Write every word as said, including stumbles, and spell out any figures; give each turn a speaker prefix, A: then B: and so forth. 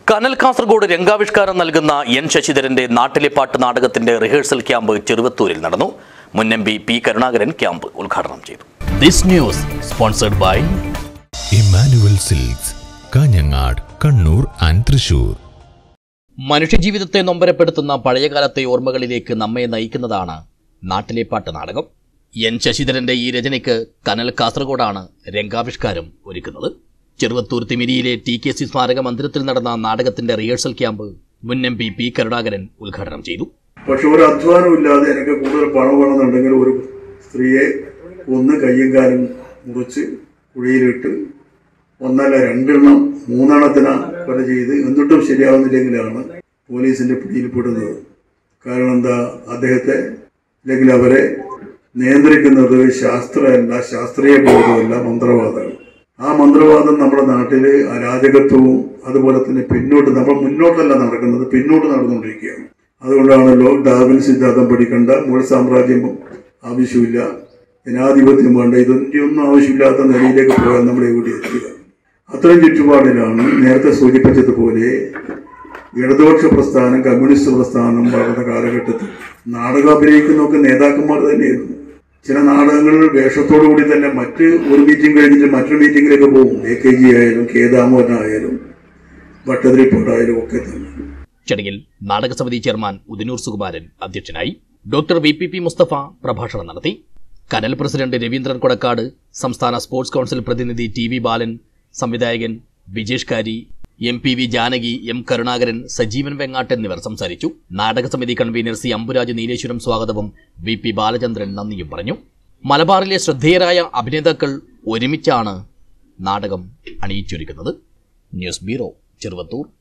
A: കനൽ കാസർഗോഡ് രംഗാവിഷ്കാരം നൽകുന്ന എൻ ശശിധരന്റെ നാട്ടിലെ പാട്ട് നാടകത്തിന്റെ റിഹേഴ്സൽ ക്യാമ്പ് ചെറുവത്തൂരിൽ നടന്നു. മുൻ M P P Karunakaran camp ഉദ്ഘാടനം ചെയ്തു. This news sponsored by
B: Emmanuel Silks, Kanhangad, Kannur and Thrissur.
A: മനുഷ്യജീവിതത്തെ നൊമ്പരപ്പെടുത്തുന്ന പഴയകാലത്തെ ഓർമ്മകളിലേക്ക് നമ്മെ നയിക്കുന്നതാണ് നാട്ടിലെ പാട്ട് നാടകം. എൻ ശശിധരന്റെ ഈ രചനയ്ക്ക് കനൽ കാസർഗോഡാണ് രംഗാവിഷ്കാരം ഒരുക്കുന്നത്. ചെറുവത്തൂർ തിമിരിയിലെ ടി കെ സി സ്മാരക മന്ദിരത്തിൽ നടന്ന നാടകത്തിന്റെ റിഹേഴ്സൽ ക്യാമ്പ് മുൻ എം പി പി കരുണാകരൻ ഉദ്ഘാടനം ചെയ്തു.
C: പക്ഷെ ഒരു അധ്വാനം ഇല്ലാതെ എനിക്ക് കൂടുതൽ പണം വേണമെന്നുണ്ടെങ്കിൽ ഒരു സ്ത്രീയെ ഒന്ന് കയ്യും കാലും മുറിച്ച് കുഴിയിലിട്ട് ഒന്നല്ല രണ്ടെണ്ണം മൂന്നെണ്ണത്തിന കൊല ചെയ്ത് എന്നിട്ടും ശരിയാവുന്നില്ലെങ്കിലാണ് പോലീസിന്റെ പിടിയിൽപ്പെടുന്നത്. കാരണം എന്താ, അദ്ദേഹത്തെ അല്ലെങ്കിൽ അവരെ നിയന്ത്രിക്കുന്നത് ശാസ്ത്രമല്ല, ശാസ്ത്രീയ ബോധമല്ല, മന്ത്രവാദമാണ്. ആ മന്ത്രവാദം നമ്മുടെ നാട്ടില് അരാജകത്വവും അതുപോലെ തന്നെ പിന്നോട്ട്, നമ്മൾ മുന്നോട്ടല്ല നടക്കുന്നത്, പിന്നോട്ട് നടന്നുകൊണ്ടിരിക്കുകയാണ്. അതുകൊണ്ടാണല്ലോ ഡാർവിൻ സിദ്ധാന്തം പഠിക്കേണ്ട, മുഗൾ സാമ്രാജ്യം ആവശ്യമില്ല, ജനാധിപത്യം വേണ്ട, ഇതൊന്നും ഒന്നും ആവശ്യമില്ലാത്ത നിലയിലേക്ക് പോകാൻ നമ്മൾ എവിടെ എത്തുക. അത്തരം ചുറ്റുപാടിലാണ് നേരത്തെ സൂചിപ്പിച്ചതുപോലെ ഇടതുപക്ഷ പ്രസ്ഥാനം, കമ്മ്യൂണിസ്റ്റ് പ്രസ്ഥാനം വളർന്ന കാലഘട്ടത്തിൽ നാടകം അഭിനയിക്കുന്നതൊക്കെ നേതാക്കന്മാർ തന്നെയായിരുന്നു. ചില നാടകങ്ങളിൽ വേഷത്തോടുകൂടി തന്നെ മറ്റ് ഒരു മീറ്റിംഗ് കഴിഞ്ഞിട്ട് മറ്റൊരു മീറ്റിംഗിലേക്ക് പോകും. എ കെ ജി ആയാലും കെ ദാമോദരനായാലും ഭട്ടതിരിപ്പാടായാലും ഒക്കെ തന്നെ.
A: ചടങ്ങിൽ നാടകസമിതി ചെയർമാൻ ഉദിനൂർ സുകുമാരൻ അധ്യക്ഷനായി. Doctor V P P Musthafa പ്രഭാഷണം നടത്തി. കനൽ പ്രസിഡന്റ് രവീന്ദ്രൻ കൊടക്കാട്, സംസ്ഥാന സ്പോർട്സ് കൗൺസിൽ പ്രതിനിധി ടി വി ബാലൻ, സംവിധായകൻ Vijesh Kari, M P V Janaki, M Karunakaran, Sajeevan Vengatt എന്നിവർ സംസാരിച്ചു. നാടകസമിതി കൺവീനർ സി അമ്പുരാജ് നീലേശ്വരം സ്വാഗതവും വി പി ബാലചന്ദ്രൻ നന്ദിയും പറഞ്ഞു. മലബാറിലെ ശ്രദ്ധേയരായ അഭിനേതാക്കൾ ഒരുമിച്ചാണ് നാടകം അണിയിച്ചൊരുക്കുന്നത്. News bureau, Cheruvathur.